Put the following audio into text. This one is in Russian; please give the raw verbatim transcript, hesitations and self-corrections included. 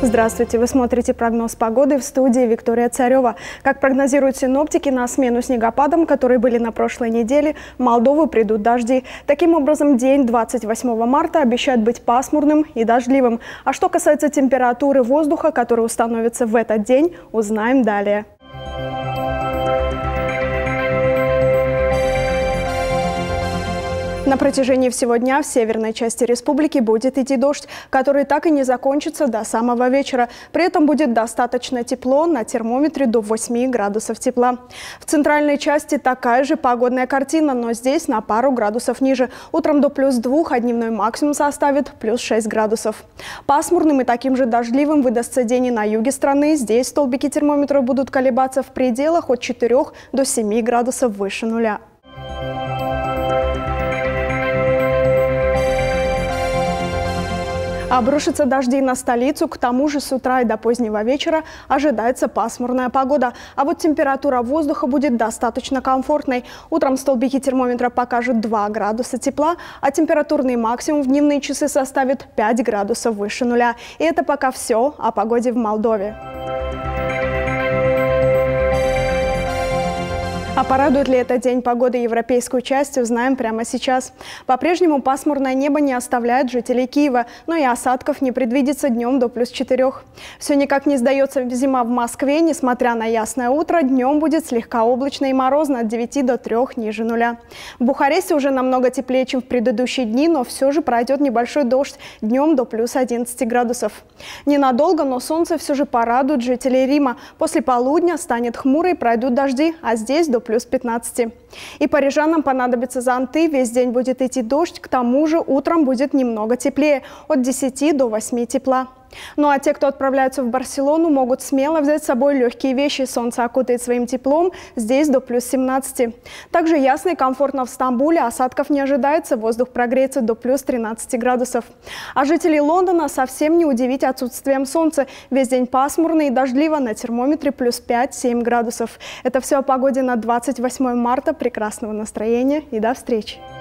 Здравствуйте! Вы смотрите прогноз погоды в студии Виктория Царева. Как прогнозируют синоптики, на смену снегопадам, которые были на прошлой неделе, в Молдову придут дожди. Таким образом, день двадцать восьмого марта обещает быть пасмурным и дождливым. А что касается температуры воздуха, которая установится в этот день, узнаем далее. На протяжении всего дня в северной части республики будет идти дождь, который так и не закончится до самого вечера. При этом будет достаточно тепло, на термометре до восьми градусов тепла. В центральной части такая же погодная картина, но здесь на пару градусов ниже. Утром до плюс двух, а дневной максимум составит плюс шесть градусов. Пасмурным и таким же дождливым выдастся день и на юге страны. Здесь столбики термометра будут колебаться в пределах от четырёх до семи градусов выше нуля. Обрушатся дожди на столицу, к тому же с утра и до позднего вечера ожидается пасмурная погода. А вот температура воздуха будет достаточно комфортной. Утром столбики термометра покажут два градуса тепла, а температурный максимум в дневные часы составит пять градусов выше нуля. И это пока все о погоде в Молдове. А порадует ли этот день погоды европейскую часть, узнаем прямо сейчас. По-прежнему пасмурное небо не оставляет жителей Киева, но и осадков не предвидится днем до плюс четырёх. Все никак не сдается зима в Москве, несмотря на ясное утро, днем будет слегка облачно и морозно от девяти до трёх ниже нуля. В Бухаресте уже намного теплее, чем в предыдущие дни, но все же пройдет небольшой дождь, днем до плюс одиннадцати градусов. Ненадолго, но солнце все же порадует жителей Рима. После полудня станет хмуро и пройдут дожди, а здесь до плюс пятнадцати. И парижанам понадобятся зонты, весь день будет идти дождь, к тому же утром будет немного теплее, от десяти до восьми тепла. Ну а те, кто отправляются в Барселону, могут смело взять с собой легкие вещи. Солнце окутает своим теплом, здесь до плюс семнадцати. Также ясно и комфортно в Стамбуле, осадков не ожидается, воздух прогреется до плюс тринадцати градусов. А жителей Лондона совсем не удивить отсутствием солнца. Весь день пасмурно и дождливо, на термометре плюс пять-семь градусов. Это все о погоде на двадцать восьмое марта. Прекрасного настроения и до встречи!